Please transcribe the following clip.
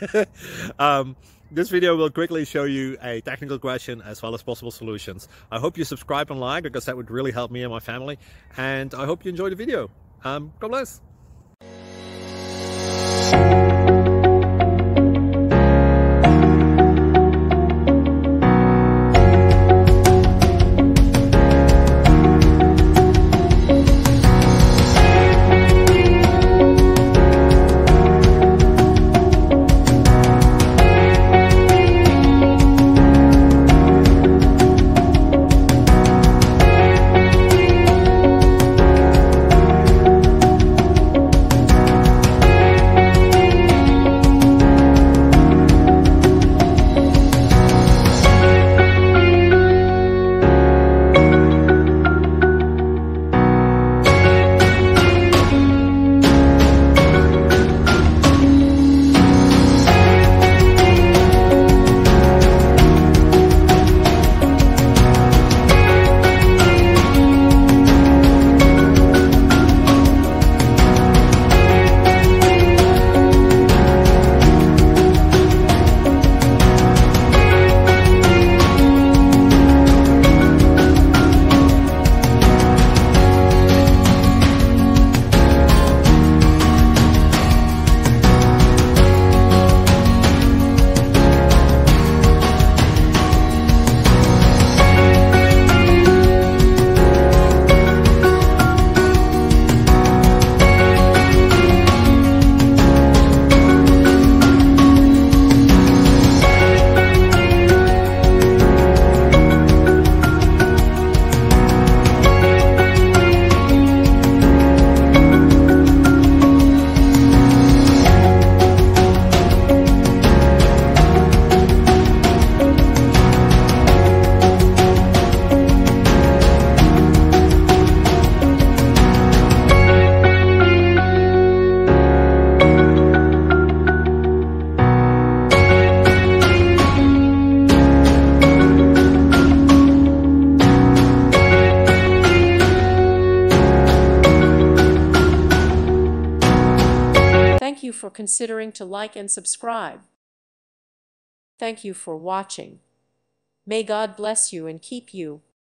This video will quickly show you a technical question as well as possible solutions. I hope you subscribe and like, because that would really help me and my family. And I hope you enjoy the video. God bless. Thank you for considering to like and subscribe. Thank you for watching. May God bless you and keep you.